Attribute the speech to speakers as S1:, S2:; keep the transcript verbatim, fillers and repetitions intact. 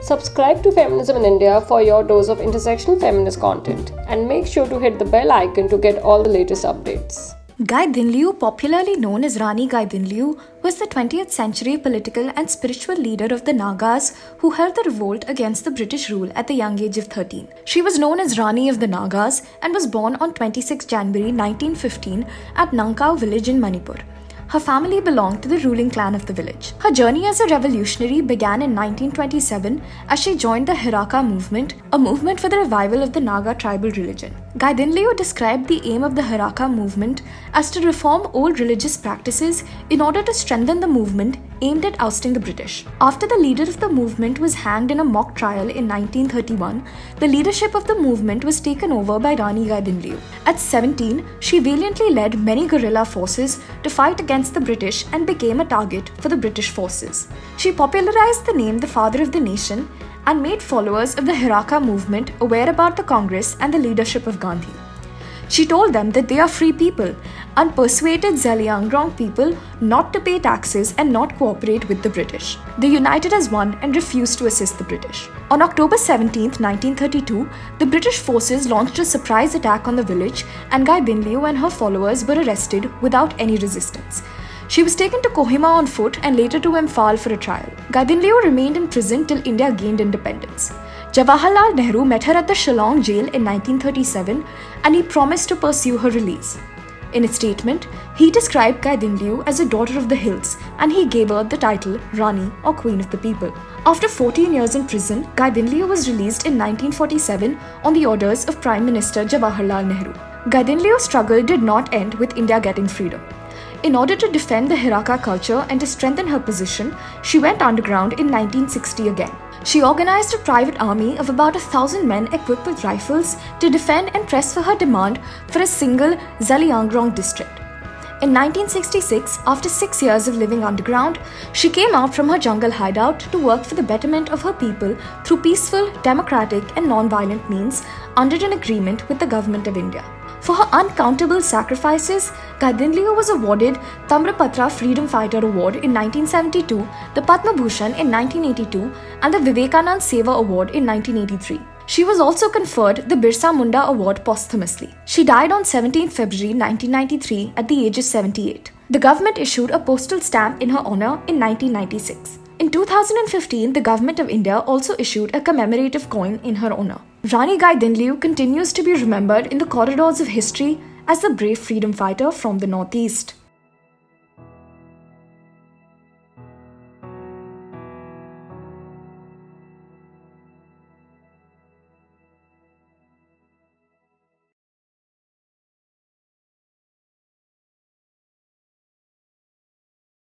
S1: Subscribe to Feminism in India for your dose of intersectional feminist content, and make sure to hit the bell icon to get all the latest updates.
S2: Gaidinliu, popularly known as Rani Gaidinliu, was the twentieth century political and spiritual leader of the Nagas who held the revolt against the British rule at the young age of thirteen. She was known as Rani of the Nagas and was born on twenty-sixth January nineteen fifteen at Nangkao village in Manipur. Her family belonged to the ruling clan of the village. Her journey as a revolutionary began in nineteen twenty-seven as she joined the Heraka movement, a movement for the revival of the Naga tribal religion. Gaidinliu described the aim of the Heraka movement as to reform old religious practices in order to strengthen the movement aimed at ousting the British. After the leader of the movement was hanged in a mock trial in nineteen thirty-one, the leadership of the movement was taken over by Rani Gaidinliu. At seventeen, she valiantly led many guerrilla forces to fight against the British and became a target for the British forces. She popularized the name the Father of the Nation and made followers of the Heraka movement aware about the Congress and the leadership of Gandhi. She told them that they are free people and persuaded Zaliangrong people not to pay taxes and not cooperate with the British. They united as one and refused to assist the British. On October seventeenth, nineteen thirty-two, the British forces launched a surprise attack on the village, and Gaidinliu and her followers were arrested without any resistance. She was taken to Kohima on foot and later to Imphal for a trial. Gaidinliu remained in prison till India gained independence. Jawaharlal Nehru met her at the Shillong jail in nineteen thirty-seven and he promised to pursue her release. In a statement, he described Gaidinliu as a daughter of the hills and he gave her the title Rani or Queen of the People. After fourteen years in prison, Gaidinliu was released in nineteen forty-seven on the orders of Prime Minister Jawaharlal Nehru. Gaidinliu's struggle did not end with India getting freedom. In order to defend the Heraka culture and to strengthen her position, she went underground in nineteen sixty again. She organized a private army of about a thousand men equipped with rifles to defend and press for her demand for a single Zaliangrong district. In nineteen sixty-six, after six years of living underground, she came out from her jungle hideout to work for the betterment of her people through peaceful, democratic and non-violent means under an agreement with the Government of India. For her uncountable sacrifices, Gaidinliu was awarded Tamrapatra Freedom Fighter Award in nineteen seventy-two, the Padma Bhushan in nineteen eighty-two, and the Vivekanand Seva Award in nineteen eighty-three. She was also conferred the Birsa Munda Award posthumously. She died on seventeenth February nineteen ninety-three at the age of seventy-eight. The government issued a postal stamp in her honor in nineteen ninety-six. In two thousand fifteen, the Government of India also issued a commemorative coin in her honor. Rani Gaidinliu continues to be remembered in the corridors of history as the brave freedom fighter from the Northeast.